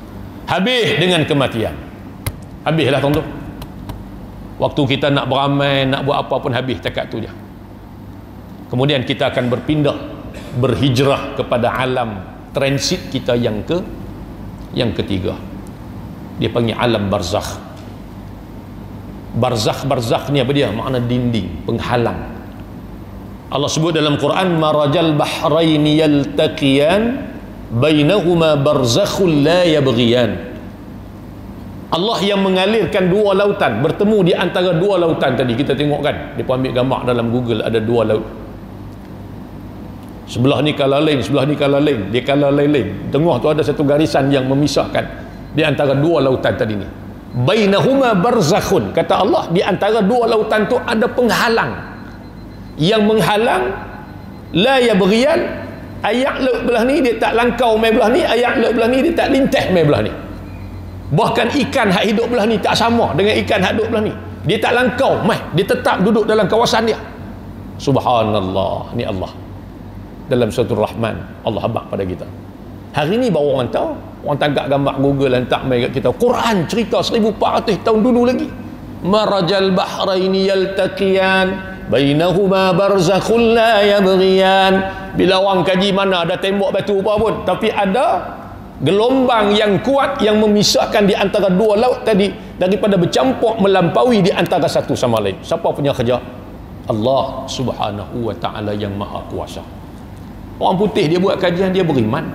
[SPEAKER 1] Habis dengan kematian. Habislah tuan-tuan. Waktu kita nak beramai, nak buat apa pun habis takat tu je. Kemudian kita akan berpindah, berhijrah kepada alam transit kita yang ke yang ketiga. Dia panggil alam barzakh. Barzakh, barzakh ni apa dia? Makna dinding, penghalang. Allah sebut dalam Quran, marajal bahraini yaltaqiyan bainahuma barzakhul la yabghiyan. Allah yang mengalirkan dua lautan, bertemu di antara dua lautan tadi. Kita tengok kan, dia pun ambil gambar dalam Google, ada dua laut. Sebelah ni kalah lain, sebelah ni kalah lain, dia kalah lain-lain. Tengah tu ada satu garisan yang memisahkan di antara dua lautan tadi ni. Bainahuma barzakhun, kata Allah, di antara dua lautan tu ada penghalang. Yang menghalang la yabghiyan, ayak laut belah ni dia tak langkau mai belah ni, ayak laut belah ni dia tak lintah mai belah ni. Bahkan ikan hak hidup belah ni tak sama dengan ikan hak hidup belah ni. Dia tak langkau mai, dia tetap duduk dalam kawasan dia. Subhanallah, ni Allah. Dalam suratul Rahman Allah habaq pada kita. Hari ni baru orang tahu. Orang tagak gambar Google hantar mai kat kita. Quran cerita seribu empat ratus tahun dulu lagi. Marajal bahraini yaltaqiyan bainahuma barzakhun la yabghiyan. Bila orang kaji mana ada tembok batu apa pun, tapi ada gelombang yang kuat yang memisahkan di antara dua laut tadi daripada bercampur melampaui di antara satu sama lain. Siapa punya kerja? Allah Subhanahu wa taala yang maha kuasa. Orang putih dia buat kajian, dia beriman.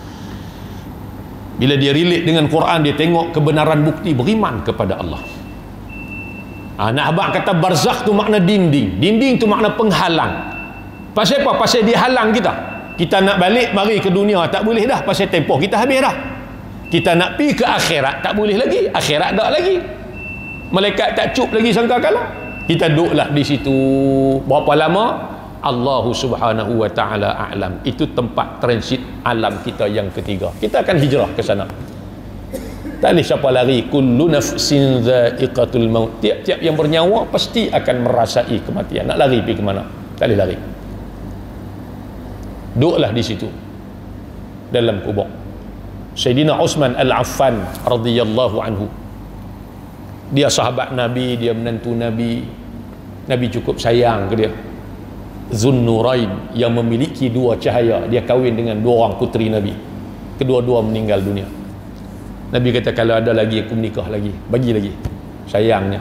[SPEAKER 1] Bila dia relate dengan Quran, dia tengok kebenaran bukti, beriman kepada Allah. Ha, nak abang kata barzakh tu makna dinding. Dinding tu makna penghalang. Pasal apa? Pasal dia halang kita. Kita nak balik mari ke dunia tak boleh dah, pasal tempoh kita habis dah. Kita nak pergi ke akhirat tak boleh lagi, akhirat tak lagi. Malaikat tak cup lagi sangka kala. Kita duduklah di situ berapa lama? Allah Subhanahu wa taala a'lam. Itu tempat transit alam kita yang ketiga. Kita akan hijrah ke sana. Tak boleh siapa lari. Kullu nafsin dha'iqatul maut. Tiap-tiap yang bernyawa pasti akan merasai kematian. Nak lari pergi ke mana? Tak boleh lari. Duduklah di situ dalam kubur. Sayyidina Uthman Al-Affan radhiyallahu anhu, dia sahabat Nabi, dia menantu Nabi. Nabi cukup sayang ke dia. Zunnurain, yang memiliki dua cahaya. Dia kahwin dengan dua orang puteri Nabi. Kedua-dua meninggal dunia. Nabi kata, kalau ada lagi aku menikah lagi, bagi lagi. Sayangnya.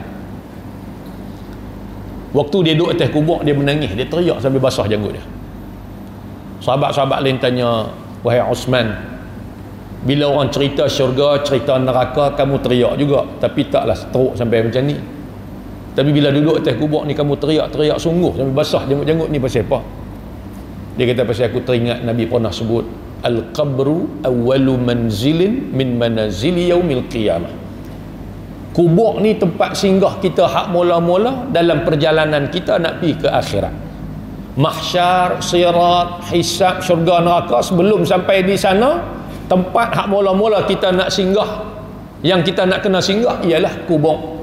[SPEAKER 1] Waktu dia duduk atas kubur, dia menangis, dia teriak sampai basah janggut dia. Sahabat-sahabat lain tanya, wahai Uthman, bila orang cerita syurga, cerita neraka, kamu teriak juga, tapi taklah teruk sampai macam ni. Tapi bila duduk atas kubur ni kamu teriak-teriak sungguh sampai basah janggut-janggut ni, pasal apa? Dia kata, pasal aku teringat Nabi pernah sebut, al-qabru awwalu manzilin min manazili yaumil qiyamah. Kubur ni tempat singgah kita hak mula-mula dalam perjalanan kita nak pergi ke akhirat. Mahsyar, sirat, hisab, syurga, neraka, sebelum sampai di sana, tempat hak mula-mula kita nak singgah, yang kita nak kena singgah ialah kubur.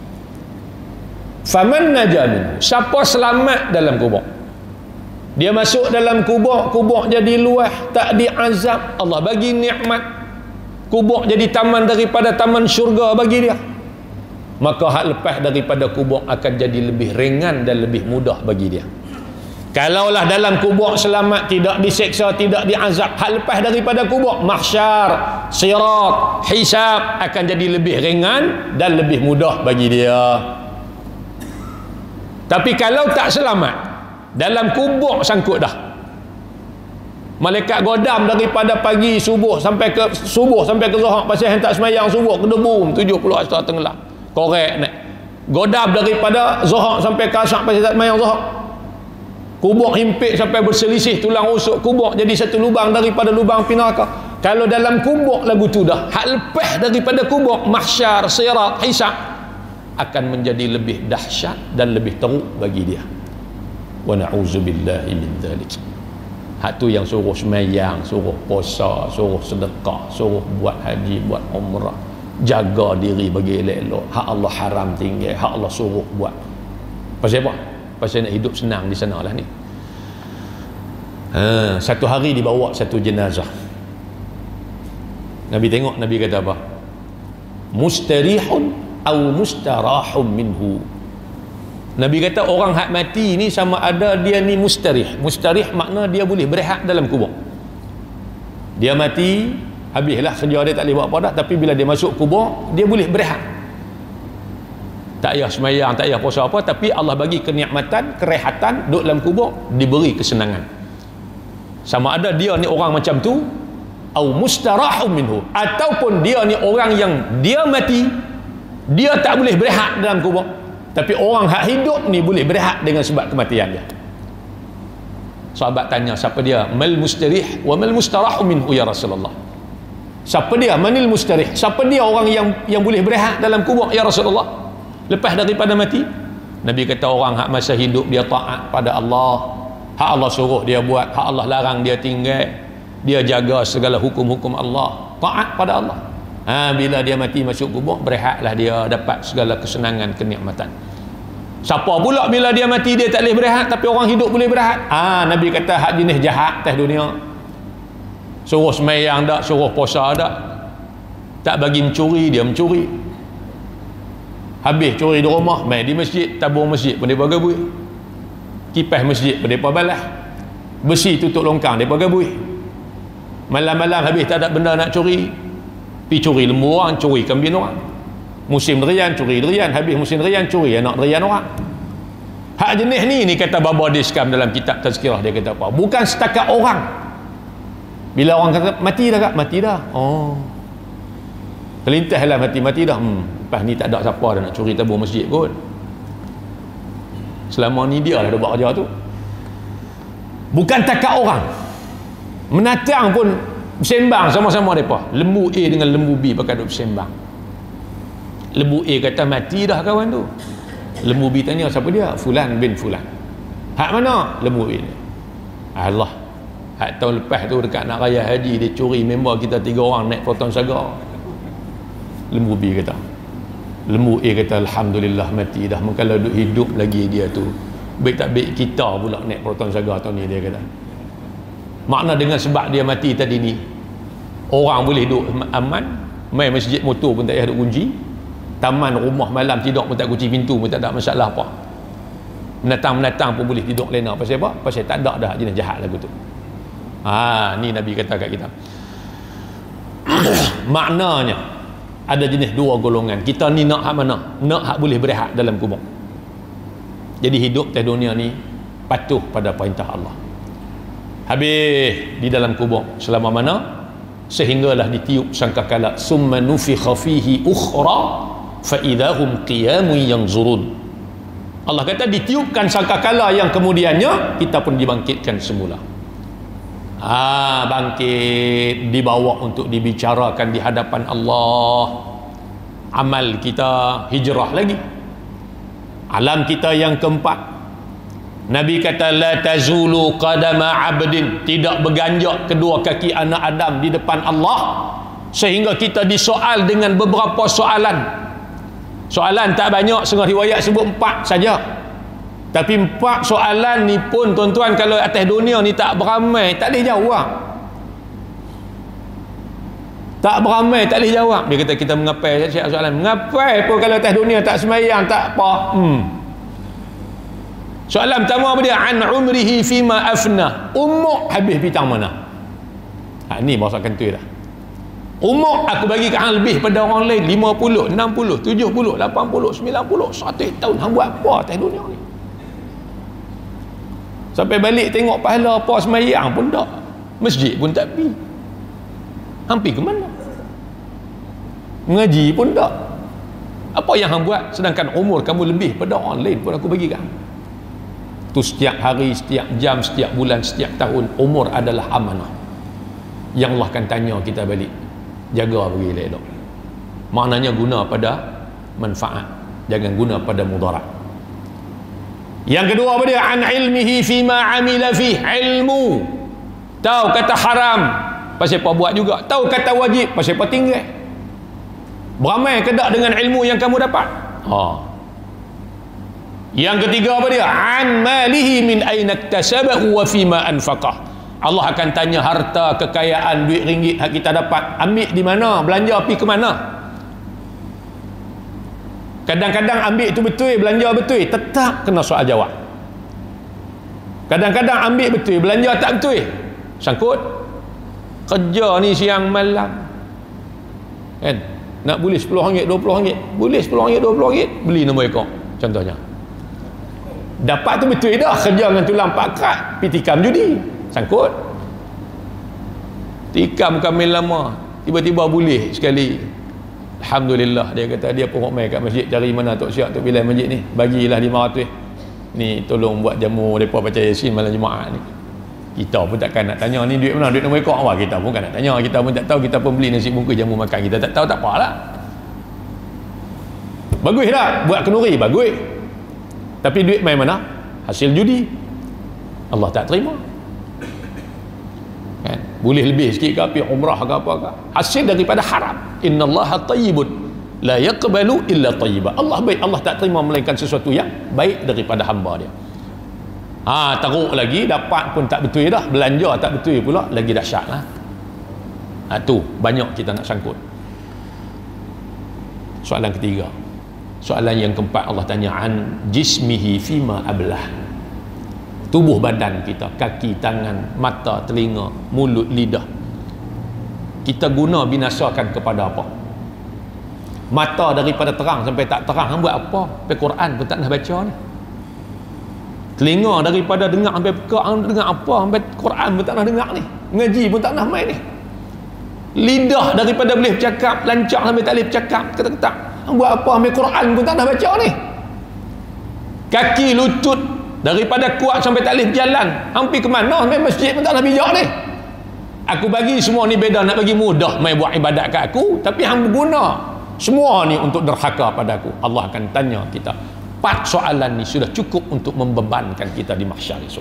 [SPEAKER 1] Faman najamin, siapa selamat dalam kubur, dia masuk dalam kubur, kubur jadi luah, tak diazab, Allah bagi nikmat, kubur jadi taman daripada taman syurga bagi dia, maka hak lepas daripada kubur akan jadi lebih ringan dan lebih mudah bagi dia. Kalaulah dalam kubur selamat, tidak diseksa, tidak diazab, hak lepas daripada kubur, mahsyar, sirat, hisab akan jadi lebih ringan dan lebih mudah bagi dia. Tapi kalau tak selamat, dalam kubur sangkut dah. Malaikat godam daripada pagi subuh sampai ke subuh sampai ke zuhur, pasal yang tak semayang subuh kedebum tujuh puluh asar tenggelam. Korek nak. Godam daripada zuhur sampai ke asar, pasal tak semayang zuhur. Kubur himpit sampai berselisih tulang rusuk kubur jadi satu lubang daripada lubang api neraka. Kalau dalam kubur lagu tu dah, hak lepas daripada kubur, mahsyar, sirat, hisab akan menjadi lebih dahsyat dan lebih teruk bagi dia. Wa na'udzubillahi min dzalik. Hak tu yang suruh semayang, suruh puasa, suruh sedekah, suruh buat haji, buat umrah, jaga diri bagi elok-elok. Hak Allah haram tinggal, hak Allah suruh buat. Pasal apa? Pasal nak hidup senang di sana lah ni. Ha, satu hari dibawa satu jenazah. Nabi tengok, Nabi kata apa? mustarihun au mustarahun minhu. Nabi kata orang hak mati ni sama ada dia ni mustarih. Mustarih makna dia boleh berehat dalam kubur. Dia mati, habislah kerja dia, tak boleh buat apa dah, tapi bila dia masuk kubur dia boleh berehat. Tak payah semayang, tak payah puasa apa, tapi Allah bagi kenikmatan, kerehatan, duduk dalam kubur, diberi kesenangan. Sama ada dia ni orang macam tu, au mustarahun minhu, ataupun dia ni orang yang dia mati, dia tak boleh berehat dalam kubur, tapi orang hak hidup ni boleh berehat dengan sebab kematian dia. Sahabat tanya, siapa dia? Mal mustarih wa mal mustarahun minhu ya Rasulullah. Siapa dia? Manil mustarih? Siapa dia orang yang yang boleh berehat dalam kubur ya Rasulullah? Lepas daripada mati? Nabi kata orang hak masa hidup dia taat pada Allah, hak Allah suruh dia buat, hak Allah larang dia tinggal, dia jaga segala hukum-hukum Allah, taat pada Allah. Ha, bila dia mati masuk kubur, berehatlah dia, dapat segala kesenangan, kenikmatan. Siapa pula bila dia mati dia tak boleh berehat tapi orang hidup boleh berehat? Ha, Nabi kata hak jenis jahat atas dunia. Suruh semayang tak, suruh puasa tak, tak bagi mencuri, dia mencuri. Habis curi di rumah, main di masjid, tabung masjid pun dia bagi buih, kipas masjid pun dia balas, besi tutup longkang dia bagi buih. Malam-malam habis tak ada benda nak curi, pi curi lembu orang, curi kambing orang. Musim derian, curi derian, habis musim derian, curi anak derian orang. Hak jenis ni ni kata Baba Diskam dalam kitab Tazkirah, dia kata apa? Bukan setakat orang. Bila orang kata mati dah kak, mati dah. Oh. Terlintahlah mati, mati dah. Hmm. Lepas ni tak ada siapa dah nak curi tabung masjid kot. Selama ni dia lah dia buat kerja tu. Bukan takat orang. Menatang pun bersembang sama-sama mereka. Lembu A dengan lembu B pakai duk bersembang. Lembu A kata mati dah kawan tu. Lembu B tanya siapa dia? Fulan bin Fulan. Hak mana? Lembu A ni. Allah. Hak tahun lepas tu dekat nak raya haji dia curi member kita tiga orang naik Proton Saga. Lembu B kata. Lembu A kata alhamdulillah mati dah, kalau duduk hidup lagi dia tu baik tak baik kita pula naik Proton Saga tahun ni, dia kata. Makna dengan sebab dia mati tadi ni orang boleh duduk aman, main masjid motor pun tak payah duduk kunci, taman rumah malam tidur pun tak kunci pintu pun tak ada masalah apa, menatang-menatang pun boleh tidur lena. Pasal apa? Pasal tak ada dah jenis jahat lagu tu. Ha, ni Nabi kata kat kita. Maknanya ada jenis dua golongan. Kita ni nak hak mana? Nak hak boleh berehat dalam kubur. Jadi hidup di dunia ni patuh pada perintah Allah. Habis di dalam kubur selama mana? Sehinggalah ditiup sangkakala, summa nufikha fihi ukhra fa idahum qiyamun yanzurun. Allah kata ditiupkan sangkakala yang kemudiannya kita pun dibangkitkan semula. Ah, bangkit, dibawa untuk dibicarakan di hadapan Allah. Amal kita hijrah lagi. Alam kita yang keempat. Nabi kata la tazulu qadama abdin, tidak berganjak kedua kaki anak Adam di depan Allah sehingga kita disoal dengan beberapa soalan. Soalan tak banyak, setengah riwayat sebut empat saja. Tapi empat soalan ni pun tuan-tuan kalau atas dunia ni tak beramai, tak boleh jawab. Tak beramai, tak boleh jawab. Dia kata kita mengapai siap soalan. Mengapai pun kalau atas dunia tak semayang, tak apa. Hmm. Soalan pertama apa dia? An umrihi fima afna. Umur habis pitang mana? Ha, ni bahasa kantoi dah. Umur aku bagi ke hang lebih pada orang lain lima puluh, enam puluh, tujuh puluh, lapan puluh, sembilan puluh, seratus tahun. Hang buat apa atas dunia ni? Sampai balik tengok pahala apa semayang pun tak, masjid pun tak pergi, hampir ke mana, mengaji pun tak. Apa yang hang buat sedangkan umur kamu lebih pada orang lain pun aku bagi kan. Tu setiap hari, setiap jam, setiap bulan, setiap tahun umur adalah amanah yang Allah akan tanya kita balik. Jaga bagi elok. Maknanya guna pada manfaat, jangan guna pada mudarat. Yang kedua apa dia? An ilmihi fima amila fih. Ilmu, tahu kata haram pasal apa buat juga, tahu kata wajib pasal apa tinggal. Beramai ke tak dengan ilmu yang kamu dapat? Ha. Yang ketiga apa dia? An malihi min aina iktasabahu wa fima anfaqah. Allah akan tanya harta, kekayaan, duit ringgit hak kita dapat, ambil di mana, belanja pergi ke mana? Kadang-kadang ambil tu betul, belanja betul, tetap kena soal jawab. Kadang-kadang ambil betul, belanja tak betul, sangkut. Kerja ni siang malam, kan? Nak boleh sepuluh ringgit, dua puluh ringgit, boleh sepuluh ringgit, dua puluh ringgit, beli nombor ekor contohnya. Dapat tu betul dah, kerja dengan tulang pakat, pi tikam judi, sangkut. Tikam kami lama, tiba-tiba boleh sekali. Alhamdulillah, dia kata dia pun mai kat masjid, cari mana Tok Siap, Tok Bilal masjid ni, bagilah lima ratus. Ni tolong buat jamu depa baca Yasin malam Jumaat ni. Kita pun takkan nak tanya ni duit mana, duit nombor ekor apa, kita pun kan nak tanya, kita pun tak tahu, kita pun beli nasi bungkus jamu makan, kita tak tahu, tak apalah. Bagus tak buat kenduri, bagus. Tapi duit main mana? Hasil judi. Allah tak terima. Kan? Boleh lebih sikit ke api umrah ke apa ke, hasil daripada haram. Innallaha tayyibun la yaqbalu illa tayyiba. Allah baik, Allah tak terima melainkan sesuatu yang baik daripada hamba dia. Ha, teruk lagi, dapat pun tak betul dah, belanja tak betul pula, lagi dahsyat lah. Ha, tu banyak kita nak sangkut. Soalan ketiga, soalan yang keempat, Allah tanya an jismihi fima ablah. Tubuh badan kita, kaki, tangan, mata, telinga, mulut, lidah, kita guna binasakan kepada apa? Mata daripada terang sampai tak terang, buat apa? Sampai Quran pun tak nak baca ni. Telinga daripada dengar sampai pekak, dengar apa? Sampai Quran pun tak nak dengar ni. Ngaji pun tak nak main ni. Lidah daripada boleh bercakap lancar sampai tak boleh bercakap, ketak-ketak, buat apa? Sampai Quran pun tak nak baca ni. Kaki, lutut daripada kuat sampai tak boleh berjalan, hampir ke mana? Sampai masjid pun tak nak bijak ni. Aku bagi semua ni beda, nak bagi mudah mai buat ibadat kat aku, tapi hang guna semua ni untuk derhaka pada aku. Allah akan tanya kita. Empat soalan ni sudah cukup untuk membebankan kita di mahsyar esok.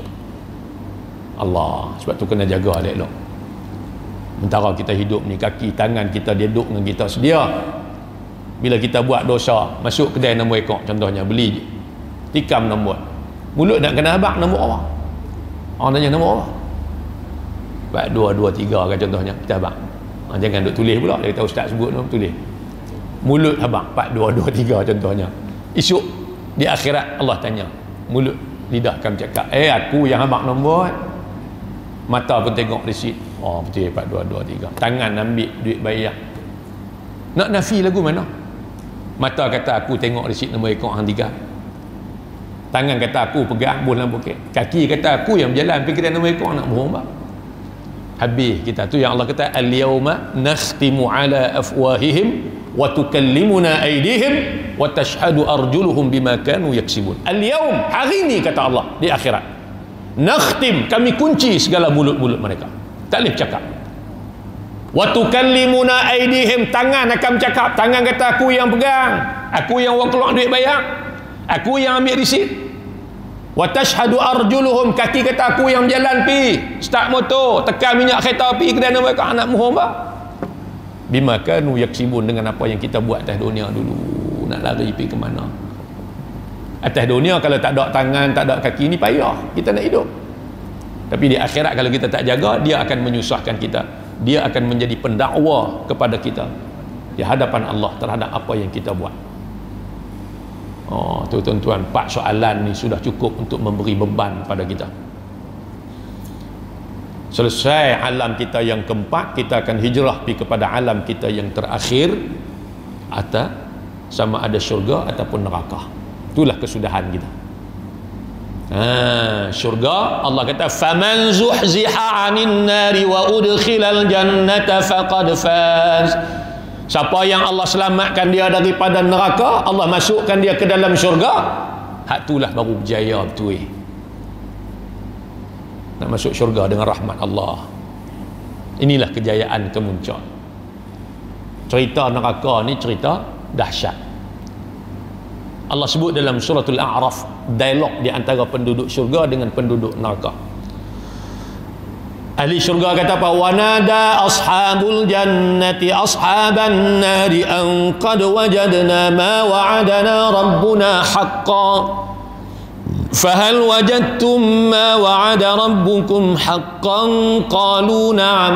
[SPEAKER 1] Allah, sebab tu kena jaga elok-elok. Sementara kita hidup ni, kaki tangan kita dia duduk dengan kita sedia. Bila kita buat dosa, masuk kedai nombor ekor contohnya, beli tikam nombor, mulut nak kena abang nombor apa? Orang tanya nombor apa? Empat, dua, dua, tiga kan contohnya, kita abang. Ha, jangan duk tulis pula, dia kata ustaz sebut nombor, tulis. Mulut abang, empat, dua, dua, tiga contohnya. Esok di akhirat Allah tanya, mulut, lidah akan cakap, eh aku yang abang nombor. Mata pun tengok resit, oh betul, empat, dua, dua, tiga. Tangan ambil duit bayar. Nak nafi lagu mana? Mata kata aku tengok resit nombor ekor hang tiga. Tangan kata aku pegang bol dalam poket. Kaki kata aku yang berjalan pergi kedai nombor ekor, nak bohong bang. Habis kita tu yang Allah kata al-yawma nakhtimu ala afwahihim wa tukallimuna aydihim wa tashhadu arjuluhum bima kanu yaksibun. Al-yawm, hari ni kata Allah di akhirat, nakhtim, kami kunci segala mulut-mulut mereka, tak boleh bercakap. Wa tukallimuna aydihim, tangan akan bercakap. Tangan kata aku yang pegang, aku yang keluar duit bayar, aku yang ambil resit. Wa tashhadu arjuluhum, kaki kata aku yang berjalan pi start motor, tekan minyak kereta api kedai mereka, anak mohon bah. Bima kanu yaksibun, dengan apa yang kita buat atas dunia dulu. Nak lari pi ke mana? Atas dunia kalau tak ada tangan, tak ada kaki ni payah kita nak hidup. Tapi di akhirat kalau kita tak jaga, dia akan menyusahkan kita. Dia akan menjadi pendakwa kepada kita di hadapan Allah terhadap apa yang kita buat. Oh, tu tuan-tuan, empat soalan ni sudah cukup untuk memberi beban pada kita. Selesai alam kita yang keempat, kita akan hijrah pergi kepada alam kita yang terakhir, atau sama ada syurga ataupun neraka. Itulah kesudahan kita. Ha, syurga Allah kata faman zuhziha 'anil nari wa udkhilal jannata faqad faz. Siapa yang Allah selamatkan dia daripada neraka, Allah masukkan dia ke dalam syurga, hak itulah baru berjaya betul. Nak masuk syurga dengan rahmat Allah. Inilah kejayaan kemuncak. Cerita neraka ni cerita dahsyat. Allah sebut dalam suratul A'raf, dialog di antara penduduk syurga dengan penduduk neraka. Ahli syurga kata apa? Wanada ashabul jannati ashaban nari an qad wajadna ma wa'adana rabbuna haqqan fahal wajadtum ma wa'ada rabbukum haqqan qalu na'am.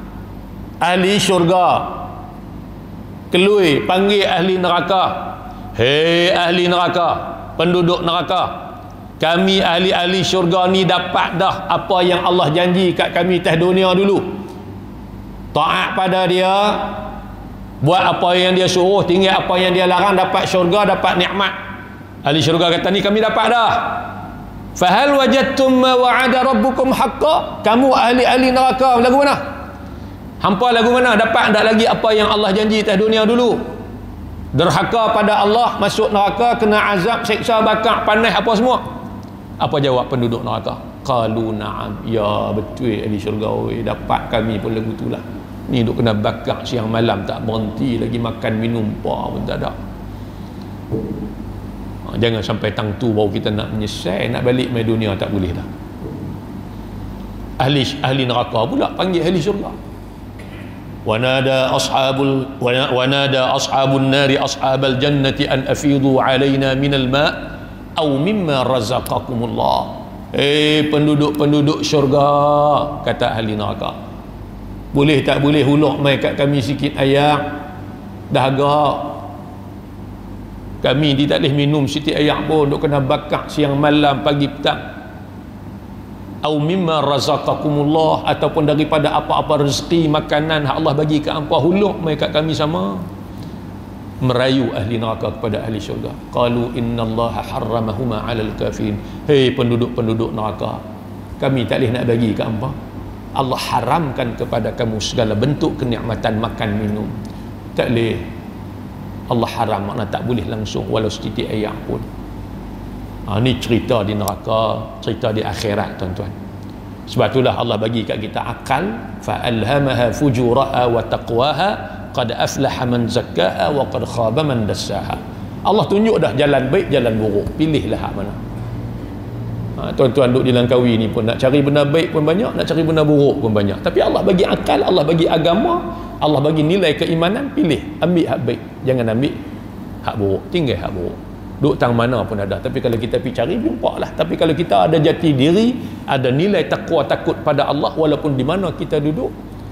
[SPEAKER 1] Ahli syurga kelui panggil ahli neraka, Hei ahli neraka, penduduk neraka, kami ahli-ahli syurga ni dapat dah apa yang Allah janji kat kami atas dunia dulu. Taat pada dia, buat apa yang dia suruh, tinggal apa yang dia larang, dapat syurga, dapat nikmat. Ahli syurga kata ni kami dapat dah. Fahal wajadtum ma wa'ada rabbukum haqqan? Kamu ahli-ahli neraka lagu mana? Hampa lagu mana? Dapat tak lagi apa yang Allah janji atas dunia dulu? Derhaka pada Allah, masuk neraka, kena azab, seksa, bakar, panas, apa semua. Apa jawab penduduk neraka? Qalu na'am. Ya betul ahli syurga, oi, dapat kami pun lagu itulah. Ni duk kena bakar siang malam, tak berhenti lagi, makan minum apa pun tak ada. Ha, jangan sampai tang tu baru kita nak menyesal, nak balik mai dunia, tak boleh dah. Ahli ahli neraka pula panggil ahli syurga. Wanada ashabul wanada ashabun nari ashabal jannati an afidu alaina minal ma' aw mimma razaqakumullah. Eh penduduk-penduduk syurga, kata ahli neraka, boleh tak boleh hulur mai kat kami sikit air dahaga. Kami dia tak boleh minum sikit air pun, duk kena bakar siang malam pagi petang. Au mimma razaqakumullah, ataupun daripada apa-apa rezeki makanan hak Allah bagi kat hangpa, hulur mai kat kami sama. Merayu ahli neraka kepada ahli syurga. Qalu innallaha harramahuma 'alal kafirin. Hei penduduk-penduduk neraka, kami tak boleh nak bagi kat hangpa. Allah haramkan kepada kamu segala bentuk kenikmatan makan minum. Tak boleh. Allah haram, makna tak boleh langsung walau setitik air pun. Ha, ni cerita di neraka, cerita di akhirat tuan-tuan. Sebab itulah Allah bagi kat kita akal, fa alhamaha fujuraha wa taqwaha qad aflaha man zakkaha wa qad khaba man dassaha. Allah tunjuk dah jalan baik, jalan buruk, pilihlah hak mana. Ha, tuan-tuan duk di Langkawi ni pun nak cari benda baik pun banyak, nak cari benda buruk pun banyak. Tapi Allah bagi akal, Allah bagi agama, Allah bagi nilai keimanan, pilih, ambil hak baik, jangan ambil hak buruk, tinggal hak buruk. Duk tang mana pun ada. Tapi kalau kita pergi cari, jumpa lah. Tapi kalau kita ada jati diri, ada nilai takwa takut pada Allah, walaupun di mana kita duduk,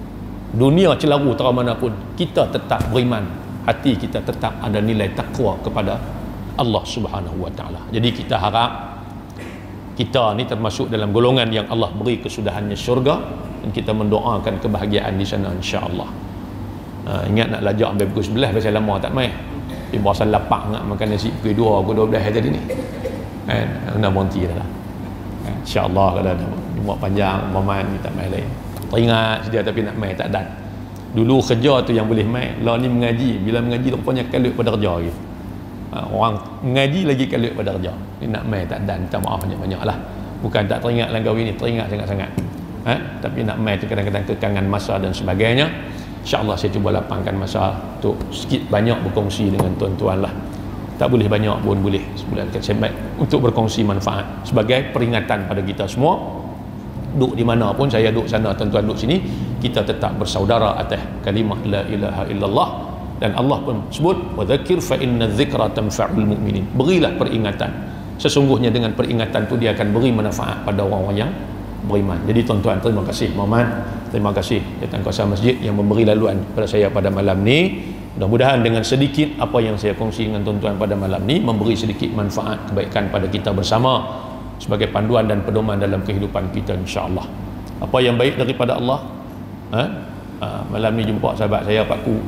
[SPEAKER 1] dunia celaru tera mana pun, kita tetap beriman, hati kita tetap ada nilai takwa kepada Allah Subhanahu wa taala. Jadi kita harap kita ni termasuk dalam golongan yang Allah beri kesudahannya syurga, dan kita mendoakan kebahagiaan di sana insya-Allah. Ha, ingat nak lajak sampai pukul sebelas, pasal lama tak mai. Dia berasa lapar nak makan nasi pukul dua, pukul dua belas hari tadi ni. Kan, kena berhenti dah lah. Insya-Allah kalau ada muat panjang, maman ni tak mai lain. Teringat sedia tapi nak mai tak dan. Dulu kerja tu yang boleh mai, lah ni mengaji, bila mengaji rupanya kalut pada kerja lagi. Ha, orang mengaji lagi kalut pada kerja. Ni nak mai tak dan, minta maaf banyak-banyak lah. Bukan tak teringat Langkawi ni, teringat sangat-sangat. Ha? Tapi nak mai tu kadang-kadang kekangan masa dan sebagainya. InsyaAllah saya cuba lapangkan masa untuk sikit banyak berkongsi dengan tuan-tuan lah. Tak boleh banyak pun boleh sebulan kat sebat untuk berkongsi manfaat sebagai peringatan pada kita semua. Duk di mana pun, saya duk sana, tuan-tuan duk sini, kita tetap bersaudara atas kalimah la ilaha illallah. Dan Allah pun sebut wa dzakir fa inna dzikra tanfa'ul mu'minin. Berilah peringatan, sesungguhnya dengan peringatan tu dia akan beri manfaat pada orang-orang yang beriman. Jadi tuan-tuan, terima kasih Muhammad, terima kasih Jatan Kuasa Masjid yang memberi laluan pada saya pada malam ni. Mudah-mudahan dengan sedikit apa yang saya kongsi dengan tuan-tuan pada malam ni memberi sedikit manfaat kebaikan pada kita bersama sebagai panduan dan pedoman dalam kehidupan kita insya-Allah. Apa yang baik daripada Allah, ha? Ha, malam ni jumpa sahabat saya Pak Ku.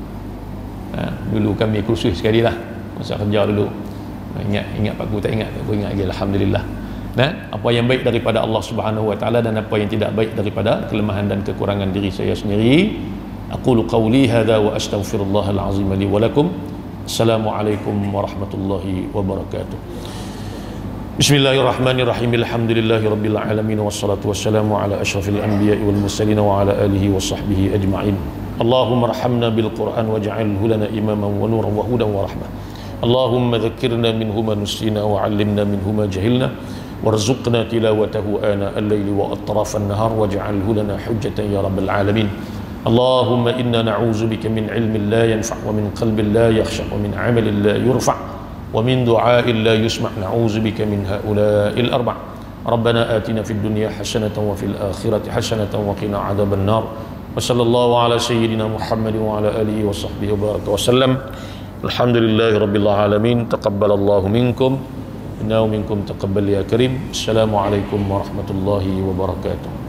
[SPEAKER 1] Ha, dulu kami kursus sekali lah masa kerja dulu. Ingat ingat Pak Ku, tak ingat, aku ingat lagi, alhamdulillah. Dan apa yang baik daripada Allah Subhanahu wa taala dan apa yang tidak baik daripada kelemahan dan kekurangan diri saya sendiri. Aqulu qawli hadza wa astaghfirullahal azim li wa lakum. Assalamualaikum warahmatullahi wabarakatuh. Bismillahirrahmanirrahim. Alhamdulillahirabbil alamin wassalatu wassalamu ala asyrafil anbiya'i wal mursalin wa ala alihi wa sahbihi ajma'in. Allahumma arhamna bil Qur'an waj'alhu lana imaman wa nuran wa hudan wa rahmah. Allahumma dhakkirna minhu ma nusina wa 'allimna minhu ma jahilna. وارزقنا تلاوته آناء الليل وأطراف النهار واجعله لنا حجة يا رب العالمين. اللهم إنا نعوذ بك من علم لا ينفع ومن قلب لا يخشع ومن عمل لا يرفع ومن دعاء لا يسمع. نعوذ بك من هؤلاء الأربع. ربنا آتنا في الدنيا حسنة وفي الآخرة حسنة وقنا عذاب النار. وصلى الله على سيدنا محمد وعلى آله وصحبه وبارك وسلم. Alhamdulillahi rabbil alamin. Taqabbalallahu minkum innahu minkum taqabbal ya karim. Assalamualaikum warahmatullahi wabarakatuh.